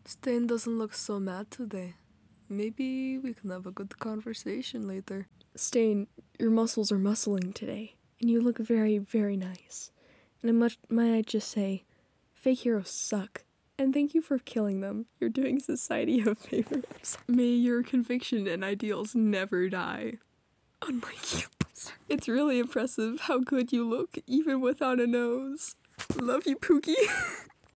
Stain doesn't look so mad today. Maybe we can have a good conversation later. Stain, your muscles are muscling today, and you look very, very nice. And might I just say, fake heroes suck. And thank you for killing them. You're doing society a favor. May your conviction and ideals never die. Unlike you. It's really impressive how good you look, even without a nose. Love you, Pookie.